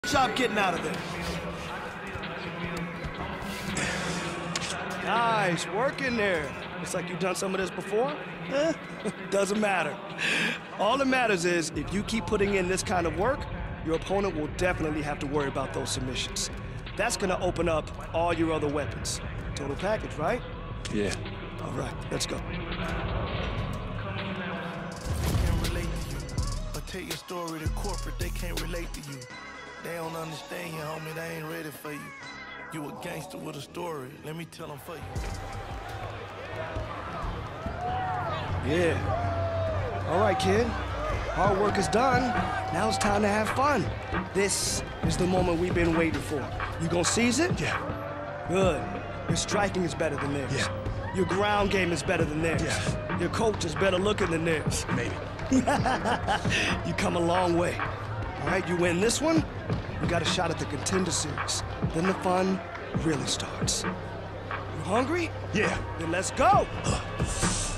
Job getting out of there. Nice work in there. Looks like you've done some of this before. Doesn't matter. All that matters is if you keep putting in this kind of work, your opponent will definitely have to worry about those submissions. That's gonna open up all your other weapons. Total package, right? Yeah. All right, let's go. Can't relate to you, but take your story to corporate, they can't relate to you. They don't understand you, homie, they ain't ready for you. You a gangster with a story, let me tell them for you. Yeah. All right, kid. Hard work is done. Now it's time to have fun. This is the moment we've been waiting for. You gonna seize it? Yeah. Good. Your striking is better than theirs. Yeah. Your ground game is better than theirs. Yeah. Your coach is better looking than theirs. Maybe. You come a long way. All right, you win this one, you got a shot at the Contender Series. Then the fun really starts. You hungry? Yeah. Then let's go!